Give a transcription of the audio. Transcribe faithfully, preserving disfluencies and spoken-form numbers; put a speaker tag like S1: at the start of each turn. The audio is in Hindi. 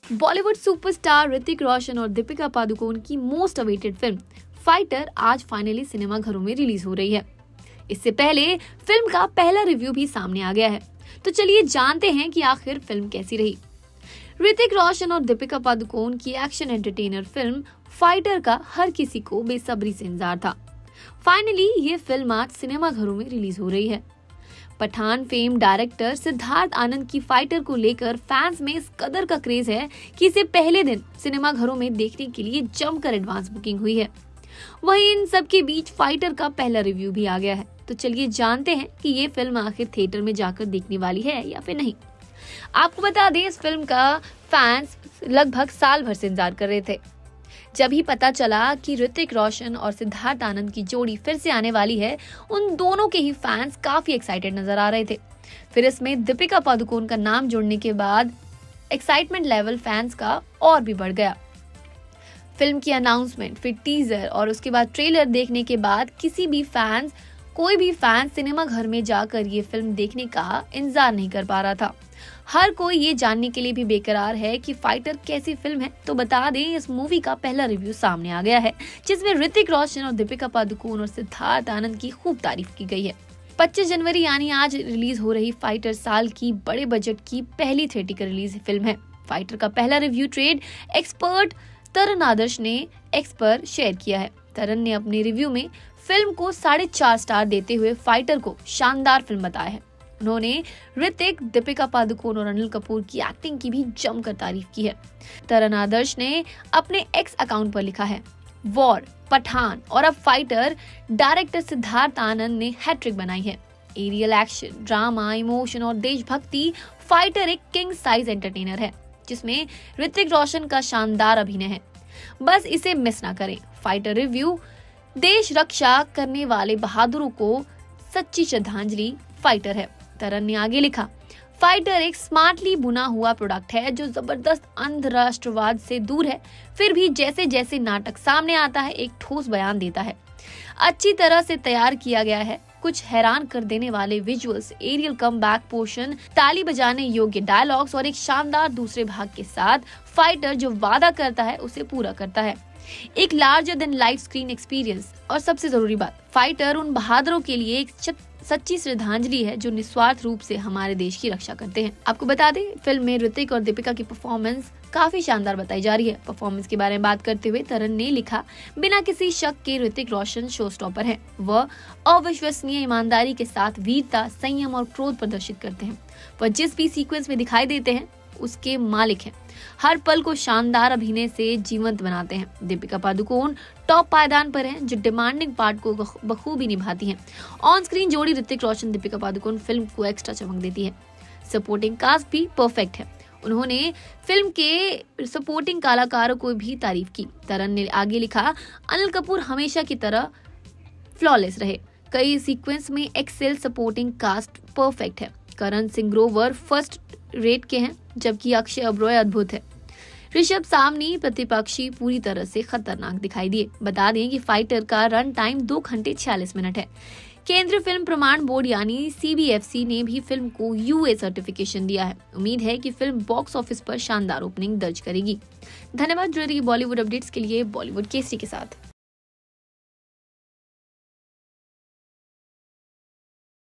S1: बॉलीवुड सुपरस्टार ऋतिक रोशन और दीपिका पादुकोण की मोस्ट अवेटेड फिल्म फाइटर आज फाइनली सिनेमा घरों में रिलीज हो रही है। इससे पहले फिल्म का पहला रिव्यू भी सामने आ गया है, तो चलिए जानते हैं कि आखिर फिल्म कैसी रही। ऋतिक रोशन और दीपिका पादुकोण की एक्शन एंटरटेनर फिल्म फाइटर का हर किसी को बेसब्री से इंतजार था। फाइनली ये फिल्म आज सिनेमा घरों में रिलीज हो रही है। पठान फेम डायरेक्टर सिद्धार्थ आनंद की फाइटर को लेकर फैंस में इस कदर का क्रेज है कि इसे पहले दिन सिनेमा घरों में देखने के लिए जमकर एडवांस बुकिंग हुई है। वहीं इन सब के बीच फाइटर का पहला रिव्यू भी आ गया है, तो चलिए जानते हैं कि ये फिल्म आखिर थिएटर में जाकर देखने वाली है या फिर नहीं। आपको बता दें, इस फिल्म का फैंस लगभग साल भर से इंतजार कर रहे थे। जब ही पता चला कि ऋतिक रोशन और सिद्धार्थ आनंद की जोड़ी फिर से आने वाली है, उन दोनों के ही फैंस काफी एक्साइटेड नजर आ रहे थे। फिर इसमें दीपिका पादुकोण का नाम जुड़ने के बाद एक्साइटमेंट लेवल फैंस का और भी बढ़ गया। फिल्म की अनाउंसमेंट, फिर टीजर और उसके बाद ट्रेलर देखने के बाद किसी भी फैंस कोई भी फैन सिनेमा घर में जाकर ये फिल्म देखने का इंतजार नहीं कर पा रहा था। हर कोई ये जानने के लिए भी बेकरार है कि फाइटर कैसी फिल्म है। तो बता दें, इस मूवी का पहला रिव्यू सामने आ गया है, जिसमें ऋतिक रोशन और दीपिका पादुकोण और सिद्धार्थ आनंद की खूब तारीफ की गई है। पच्चीस जनवरी यानी आज रिलीज हो रही फाइटर साल की बड़े बजट की पहली थिएटिकल रिलीज फिल्म है। फाइटर का पहला review trade expert Taran Adarsh ने एक्स पर शेयर किया है। तरन ने अपने रिव्यू में फिल्म को साढ़े चार स्टार देते हुए फाइटर को शानदार फिल्म बताया है। उन्होंने ऋतिक, दीपिका पादुकोण और अनिल कपूर की एक्टिंग की भी जमकर तारीफ की है। तरन आदर्श ने अपने एक्स अकाउंट पर लिखा है, वॉर, पठान और अब फाइटर, डायरेक्टर सिद्धार्थ आनंद ने हैट्रिक बनाई है। एरियल एक्शन, ड्रामा, इमोशन और देशभक्ति, फाइटर एक किंग साइज एंटरटेनर है जिसमें ऋतिक रोशन का शानदार अभिनय है। बस इसे मिस ना करें। फाइटर रिव्यू देश रक्षा करने वाले बहादुरों को सच्ची श्रद्धांजलि फाइटर है। तरन ने आगे लिखा, फाइटर एक स्मार्टली बुना हुआ प्रोडक्ट है जो जबरदस्त अंधराष्ट्रवाद से दूर है, फिर भी जैसे जैसे नाटक सामने आता है एक ठोस बयान देता है। अच्छी तरह से तैयार किया गया है, कुछ हैरान कर देने वाले visuals, aerial come back portion, ताली बजाने योग्य डायलॉग्स और एक शानदार दूसरे भाग के साथ फाइटर जो वादा करता है उसे पूरा करता है। एक larger than life screen experience और सबसे जरूरी बात, फाइटर उन बहादुरों के लिए एक सच्ची श्रद्धांजलि है जो निस्वार्थ रूप से हमारे देश की रक्षा करते हैं। आपको बता दें, फिल्म में ऋतिक और दीपिका की परफॉर्मेंस काफी शानदार बताई जा रही है। परफॉर्मेंस के बारे में बात करते हुए तरन ने लिखा, बिना किसी शक के ऋतिक रोशन शो स्टॉपर है। वह अविश्वसनीय ईमानदारी के साथ वीरता, संयम और क्रोध प्रदर्शित करते हैं। वह जिस भी सीक्वेंस में दिखाई देते हैं उसके मालिक हैं। हर पल को शानदार अभिनय से जीवंत बनाते हैं। दीपिका पादुकोण टॉप पायदान पर हैं, जो डिमांडिंग पार्ट को बखूबी निभाती हैं। ऑन स्क्रीन जोड़ी ऋतिक रोशन दीपिका पादुकोण फिल्म को एक्स्ट्रा चमक देती है। सपोर्टिंग कास्ट भी परफेक्ट है। उन्होंने फिल्म के सपोर्टिंग कलाकारों को भी तारीफ की। तरन ने आगे लिखा, अनिल कपूर हमेशा की तरह फ्लॉलेस रहे। कई सीक्वेंस में एक्सेल, सपोर्टिंग कास्ट परफेक्ट है। करण सिंह ग्रोवर फर्स्ट रेट के हैं, जबकि अक्षय अब्रॉय अद्भुत है। ऋषभ सामनी प्रतिपक्षी पूरी तरह से खतरनाक दिखाई दिए। बता दें कि फाइटर का रन टाइम दो घंटे छियालीस मिनट है। केंद्रीय फिल्म प्रमाण बोर्ड यानी सी बी एफ सी ने भी फिल्म को यू ए सर्टिफिकेशन दिया है। उम्मीद है कि फिल्म बॉक्स ऑफिस पर शानदार ओपनिंग दर्ज करेगी। धन्यवाद जुड़े रहिए बॉलीवुड अपडेट्स के लिए बॉलीवुड केसरी के साथ।